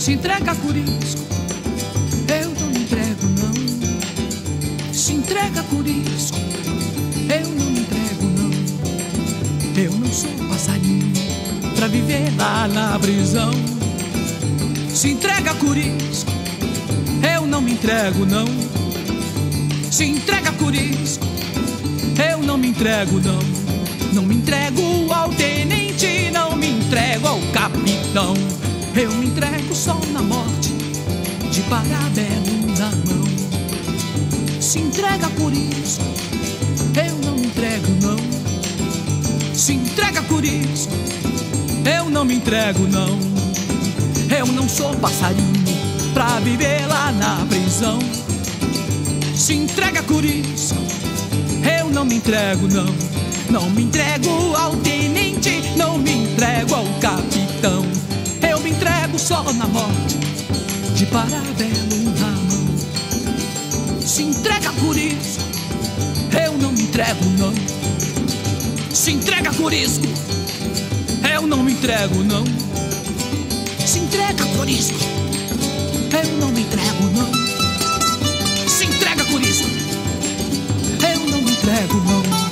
Se entrega, Corisco, eu não me entrego não. Se entrega, Corisco, eu não me entrego não. Eu não sou passarinho pra viver lá na prisão. Se entrega, Corisco, eu não me entrego não. Se entrega, Corisco, eu não me entrego não. Não me entrego ao tenente, não me entrego ao capitão. Eu me entrego só na morte, de parabéns na mão. Se entrega, Corisco, eu não me entrego não. Se entrega, Corisco, eu não me entrego não. Eu não sou passarinho pra viver lá na prisão. Se entrega, Corisco, eu não me entrego não. Não me entrego ao tenente, não me entrego ao capitão. Eu me entrego só na morte, de parabéns na mão. Se entrega, Corisco, eu não me entrego não. Se entrega, Corisco, eu não me entrego não. Se entrega, Corisco, eu não me entrego não. Se entrega, Corisco, eu não me entrego não.